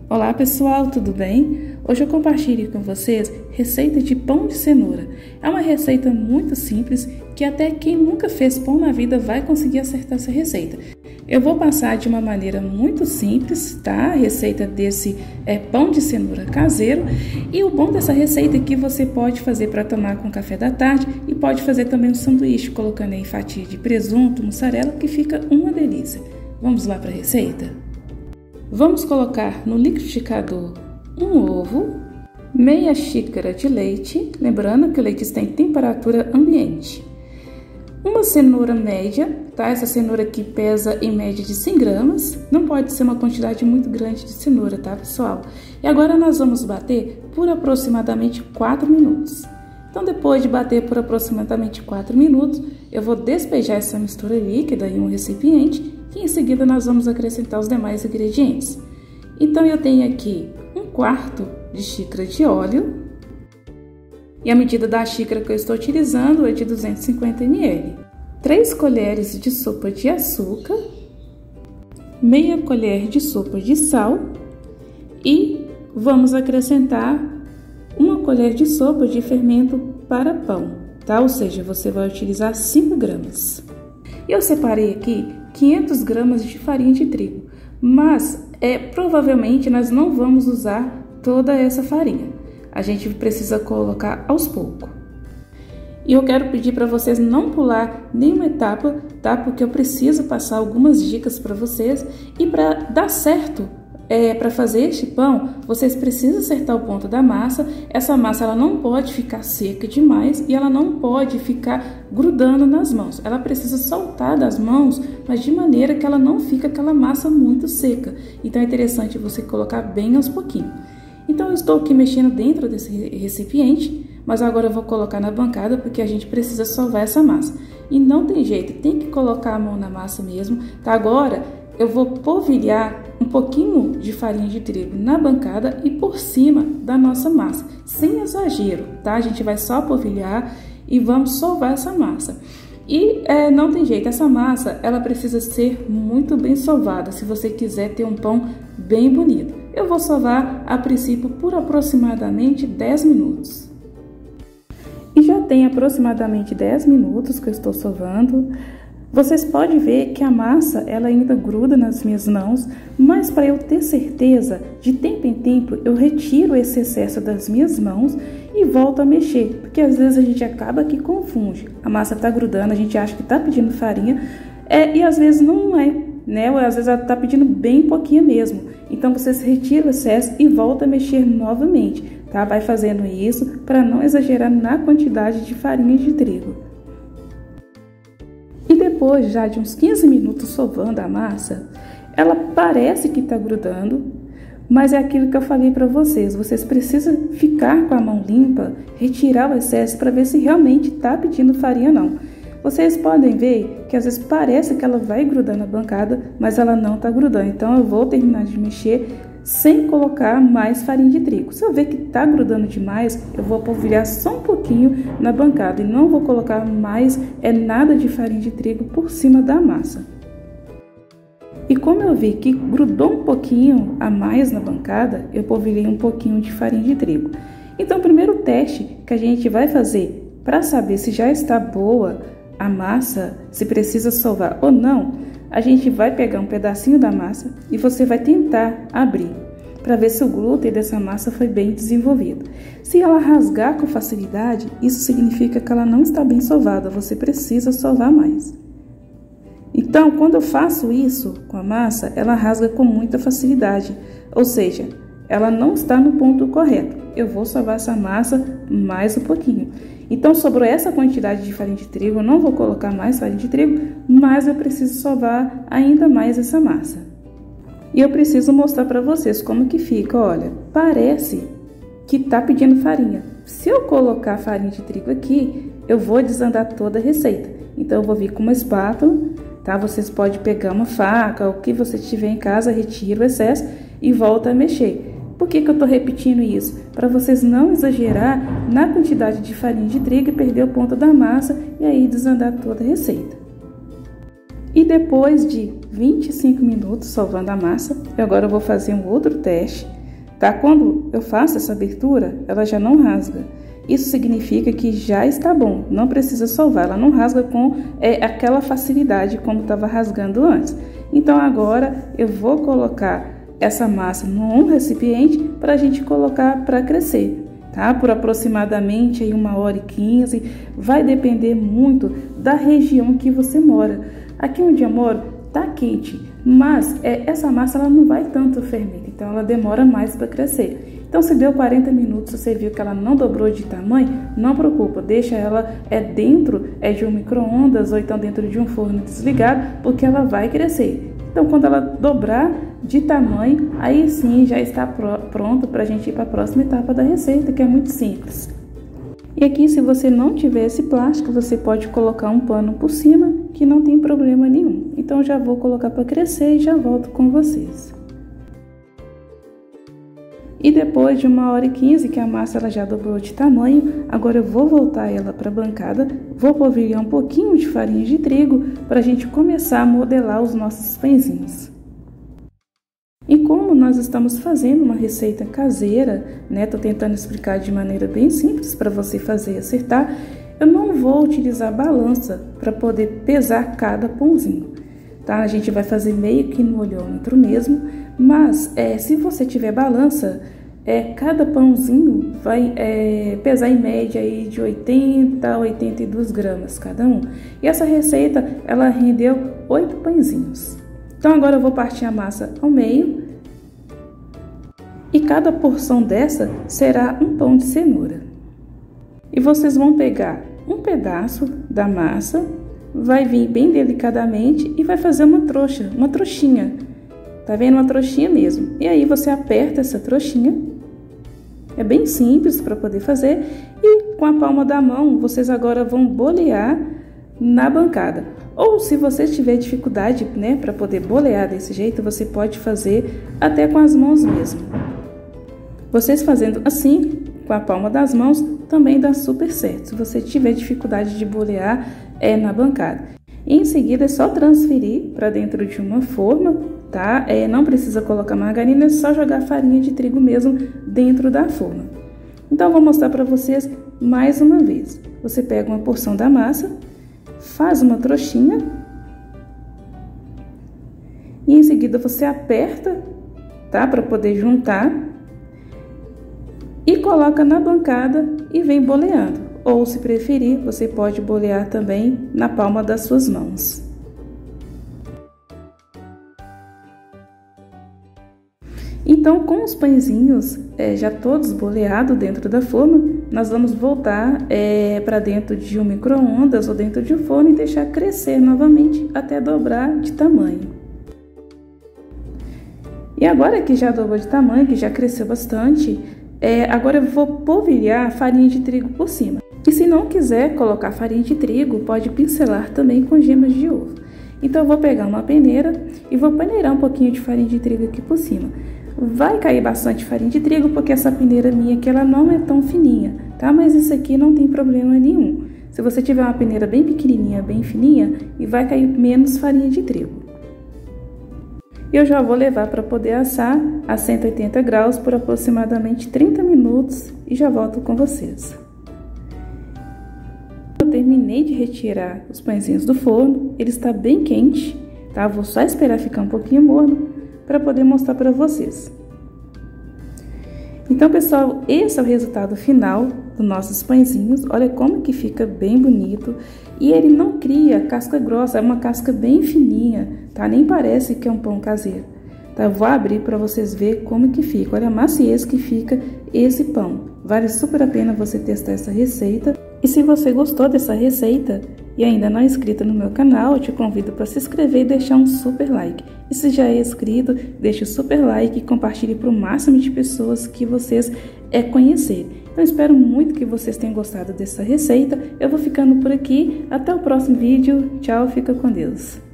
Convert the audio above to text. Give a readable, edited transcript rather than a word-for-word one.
Olá pessoal, tudo bem? Hoje eu compartilho com vocês receita de pão de cenoura. É uma receita muito simples que até quem nunca fez pão na vida vai conseguir acertar essa receita. Eu vou passar de uma maneira muito simples, tá? A receita desse pão de cenoura caseiro. E o bom dessa receita é que você pode fazer para tomar com café da tarde e pode fazer também um sanduíche, colocando aí fatia de presunto, mussarela, que fica uma delícia. Vamos lá para a receita? Vamos colocar no liquidificador um ovo, meia xícara de leite, lembrando que o leite está em temperatura ambiente. Uma cenoura média, tá? Essa cenoura aqui pesa em média de 100 gramas, não pode ser uma quantidade muito grande de cenoura, tá, pessoal? E agora nós vamos bater por aproximadamente 4 minutos. Então, depois de bater por aproximadamente 4 minutos, eu vou despejar essa mistura líquida em um recipiente e em seguida nós vamos acrescentar os demais ingredientes. Então, eu tenho aqui 1/4 de xícara de óleo e a medida da xícara que eu estou utilizando é de 250 ml. 3 colheres de sopa de açúcar, meia colher de sopa de sal e vamos acrescentar 1 colher de sopa de fermento para pão, tá? Ou seja, você vai utilizar 5 gramas. Eu separei aqui 500 gramas de farinha de trigo, mas provavelmente nós não vamos usar toda essa farinha. A gente precisa colocar aos poucos. E eu quero pedir para vocês não pular nenhuma etapa, tá? Porque eu preciso passar algumas dicas para vocês e para dar certo. Para fazer este pão, vocês precisam acertar o ponto da massa. Essa massa ela não pode ficar seca demais e ela não pode ficar grudando nas mãos. Ela precisa soltar das mãos, mas de maneira que ela não fica aquela massa muito seca. Então é interessante você colocar bem aos pouquinhos. Então eu estou aqui mexendo dentro desse recipiente, mas agora eu vou colocar na bancada porque a gente precisa sovar essa massa. E não tem jeito, tem que colocar a mão na massa mesmo, tá? Agora eu vou polvilhar um pouquinho de farinha de trigo na bancada e por cima da nossa massa, sem exagero, tá? A gente vai só polvilhar e vamos sovar essa massa. E não tem jeito, essa massa ela precisa ser muito bem sovada se você quiser ter um pão bem bonito. Eu vou sovar a princípio por aproximadamente 10 minutos. E já tem aproximadamente 10 minutos que eu estou sovando. Vocês podem ver que a massa ela ainda gruda nas minhas mãos, mas para eu ter certeza, de tempo em tempo eu retiro esse excesso das minhas mãos e volto a mexer, porque às vezes a gente acaba que confunde. A massa está grudando, a gente acha que está pedindo farinha e às vezes não é, né? Ou às vezes ela está pedindo bem pouquinho mesmo. Então vocês retiram o excesso e voltam a mexer novamente, tá? Vai fazendo isso para não exagerar na quantidade de farinha de trigo. E depois já de uns 15 minutos sovando a massa, ela parece que está grudando, mas é aquilo que eu falei para vocês. Vocês precisam ficar com a mão limpa, retirar o excesso para ver se realmente está pedindo farinha ou não. Vocês podem ver que às vezes parece que ela vai grudar na bancada, mas ela não está grudando. Então eu vou terminar de mexer sem colocar mais farinha de trigo. Se eu ver que está grudando demais, eu vou polvilhar só um pouquinho na bancada e não vou colocar mais nada de farinha de trigo por cima da massa. E como eu vi que grudou um pouquinho a mais na bancada, eu polvilhei um pouquinho de farinha de trigo. Então o primeiro teste que a gente vai fazer para saber se já está boa a massa, se precisa sovar ou não, a gente vai pegar um pedacinho da massa e você vai tentar abrir para ver se o glúten dessa massa foi bem desenvolvido. Se ela rasgar com facilidade, isso significa que ela não está bem sovada, você precisa sovar mais. Então, quando eu faço isso com a massa, ela rasga com muita facilidade, ou seja, ela não está no ponto correto. Eu vou sovar essa massa mais um pouquinho. Então, sobrou essa quantidade de farinha de trigo, eu não vou colocar mais farinha de trigo, mas eu preciso sovar ainda mais essa massa. E eu preciso mostrar para vocês como que fica, olha, parece que tá pedindo farinha. Se eu colocar farinha de trigo aqui, eu vou desandar toda a receita. Então, eu vou vir com uma espátula, tá? Vocês podem pegar uma faca, o que você tiver em casa, retira o excesso e volta a mexer. Por que eu estou repetindo isso? Para vocês não exagerar na quantidade de farinha de trigo e perder o ponto da massa e aí desandar toda a receita. E depois de 25 minutos sovando a massa, eu agora vou fazer um outro teste tá? Quando eu faço essa abertura, ela já não rasga. Isso significa que já está bom, não precisa sovar, ela não rasga com aquela facilidade como estava rasgando antes. Então agora eu vou colocar essa massa num recipiente para a gente colocar para crescer, tá? Por aproximadamente aí 1h15, vai depender muito da região que você mora. Aqui onde eu moro tá quente, mas essa massa ela não vai tanto fermento, então ela demora mais para crescer. Então, se deu 40 minutos, você viu que ela não dobrou de tamanho, não preocupa, deixa ela dentro de um micro-ondas ou então dentro de um forno desligado, porque ela vai crescer. Então, quando ela dobrar de tamanho, aí sim já está pronto para a gente ir para a próxima etapa da receita, que é muito simples. E aqui, se você não tiver esse plástico, você pode colocar um pano por cima, que não tem problema nenhum. Então, já vou colocar para crescer e já volto com vocês. E depois de 1h15 que a massa ela já dobrou de tamanho, agora eu vou voltar ela para a bancada, vou polvilhar um pouquinho de farinha de trigo para a gente começar a modelar os nossos pãezinhos. E como nós estamos fazendo uma receita caseira, né, tô tentando explicar de maneira bem simples para você fazer e acertar, eu não vou utilizar balança para poder pesar cada pãozinho. Tá? A gente vai fazer meio que no olhômetro mesmo, mas se você tiver balança, cada pãozinho vai pesar em média aí de 80 a 82 gramas cada um. E essa receita, ela rendeu 8 pãezinhos. Então agora eu vou partir a massa ao meio e cada porção dessa será um pão de cenoura. E vocês vão pegar um pedaço da massa, vai vir bem delicadamente e vai fazer uma trouxinha. Tá vendo? Uma trouxinha mesmo. E aí você aperta essa trouxinha. É bem simples para poder fazer. E com a palma da mão, vocês agora vão bolear na bancada. Ou se você tiver dificuldade, né, para poder bolear desse jeito, você pode fazer até com as mãos mesmo. Vocês fazendo assim, com a palma das mãos, também dá super certo. Se você tiver dificuldade de bolear, na bancada. E em seguida é só transferir para dentro de uma forma, tá? Não precisa colocar margarina, é só jogar farinha de trigo mesmo dentro da forma. Então eu vou mostrar para vocês mais uma vez. Você pega uma porção da massa, faz uma trouxinha e em seguida você aperta, tá? Para poder juntar e coloca na bancada e vem boleando. Ou, se preferir, você pode bolear também na palma das suas mãos. Então, com os pãezinhos já todos boleados dentro da forma, nós vamos voltar para dentro de um micro-ondas ou dentro de um forno e deixar crescer novamente até dobrar de tamanho. E agora que já dobrou de tamanho, que já cresceu bastante, agora eu vou polvilhar a farinha de trigo por cima. E se não quiser colocar farinha de trigo, pode pincelar também com gemas de ovo. Então eu vou pegar uma peneira e vou peneirar um pouquinho de farinha de trigo aqui por cima. Vai cair bastante farinha de trigo porque essa peneira minha aqui ela não é tão fininha, tá? Mas isso aqui não tem problema nenhum. Se você tiver uma peneira bem pequenininha, bem fininha, e vai cair menos farinha de trigo. Eu já vou levar para poder assar a 180 graus por aproximadamente 30 minutos e já volto com vocês. Eu terminei de retirar os pãezinhos do forno, ele está bem quente, tá? Vou só esperar ficar um pouquinho morno para poder mostrar para vocês. Então, pessoal, esse é o resultado final dos nossos pãezinhos. Olha como que fica bem bonito. E ele não cria casca grossa, é uma casca bem fininha, tá? Nem parece que é um pão caseiro. Tá? Eu vou abrir para vocês verem como que fica. Olha a maciez que fica esse pão. Vale super a pena você testar essa receita. E se você gostou dessa receita e ainda não é inscrito no meu canal, eu te convido para se inscrever e deixar um super like. E se já é inscrito, deixe o super like e compartilhe para o máximo de pessoas que vocês conhecerem. Então, espero muito que vocês tenham gostado dessa receita. Eu vou ficando por aqui. Até o próximo vídeo. Tchau, fica com Deus.